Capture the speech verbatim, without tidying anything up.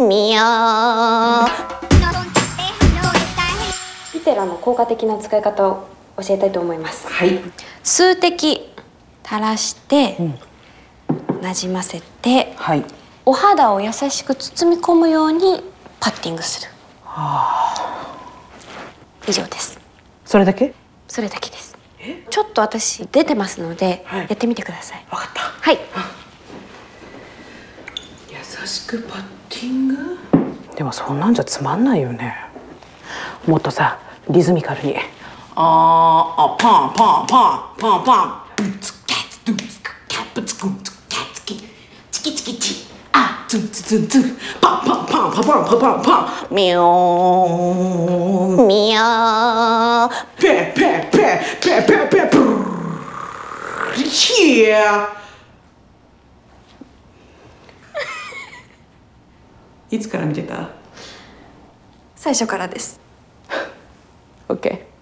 みよー。ピテラの効果的な使い方を教えたいと思います。 はい。 数滴垂らして、うん、なじませて、はい、お肌を優しく包み込むようにパッティングする。はあ。以上です。 それだけ？ それだけです。ちょっと私出てますので、はい、やってみてください。 わかった。 はい。 優しくパッティング？でもそんなんじゃつまんないよね。もっとさ、リズミカルに。あーあ、パンパンパンパンパン。ブツキャツドゥツキャプツクツキャツキチキチキチ。あ、ツンツンツンツン。パンパンパンパンパンパンパンパン。ミョーン。 ミョーン。 ペペペペペペプル。ヒー。いつから見てた？ 最初からです。 オッケー。